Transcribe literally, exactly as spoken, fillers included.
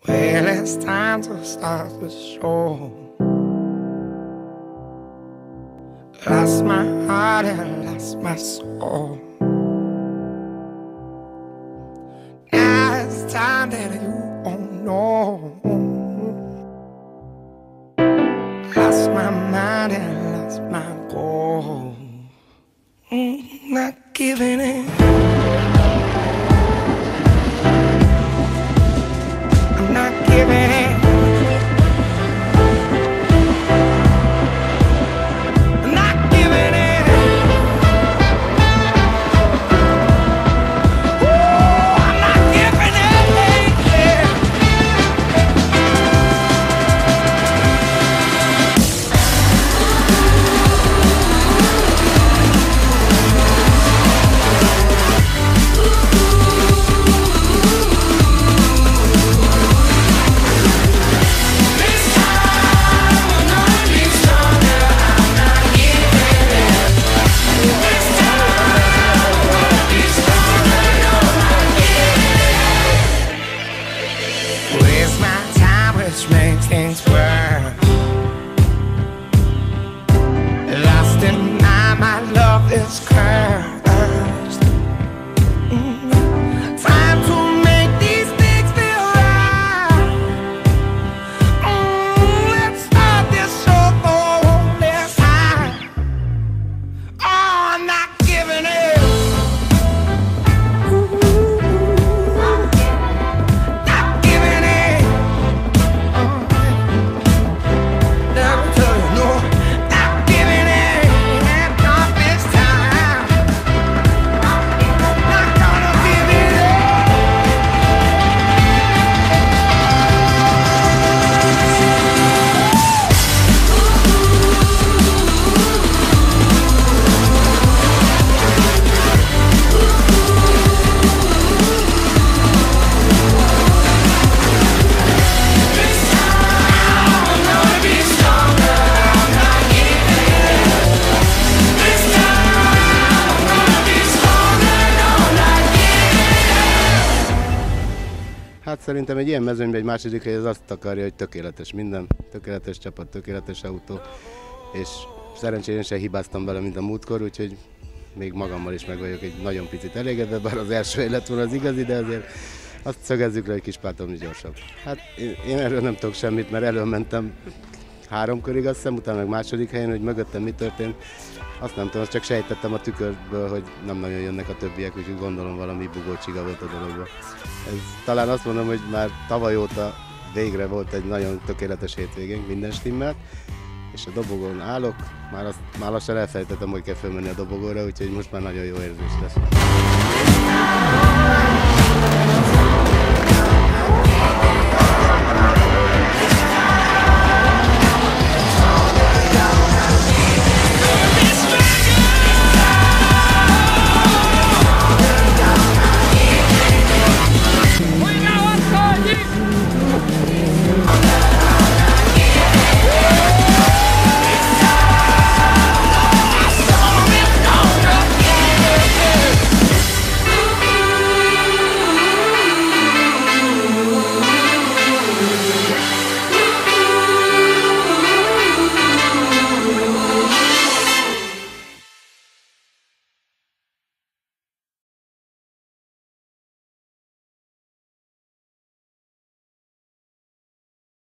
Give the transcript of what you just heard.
Well, it's time to start the show. Lost my heart and lost my soul. Now it's time that you won't know. Lost my mind and lost my goal. Mm, not giving in. I'm not giving in. I'm not giving in. Ooh, I'm not giving in. Yeah. Waste my time, which makes things worse. Lost in mind, my love is cursed. Mm. Time to make these things feel right. Mm, let's start this show this time. Oh, I'm not giving it. Hát szerintem egy ilyen mezőnyben egy második hely az azt akarja, hogy tökéletes minden, tökéletes csapat, tökéletes autó, és szerencsére sem hibáztam bele, mint a múltkor, úgyhogy még magammal is meg vagyok egy nagyon picit elégedve, bár az első hely lett volna az igazi, de azért azt szögezzük le, hogy kis pártom is gyorsabb. Hát én, én erről nem tudok semmit, mert elől mentem három körig, azt hiszem, utána meg második helyen, hogy mögöttem mi történt. Azt nem tudom, azt csak sejtettem a tükörből, hogy nem nagyon jönnek a többiek, úgyhogy gondolom valami bugócsiga volt a dologban. Ez, talán azt mondom, hogy már tavaly óta végre volt egy nagyon tökéletes hétvégénk, minden stimmelt, és a dobogón állok, már, azt, már lassan elfelejtettem, hogy kell fölmenni a dobogóra, úgyhogy most már nagyon jó érzés lesz.